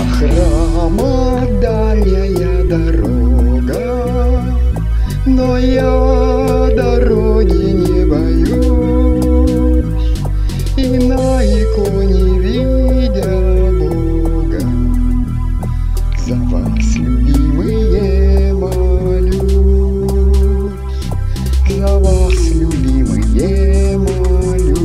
храма дальняя дорога, но я дороги не боюсь, и на иконе видя Бога, за вас, любимые, молюсь, за вас, любимые, молюсь.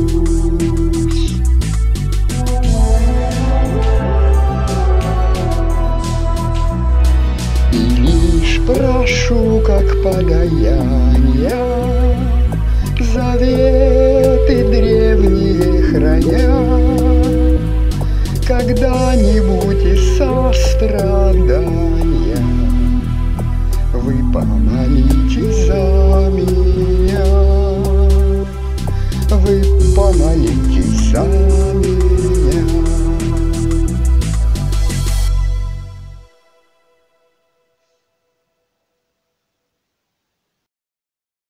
И лишь прошу, как подаянья, заветы древние храня, когда-нибудь из сострадания вы помолитесь за меня, вы помолитесь за меня.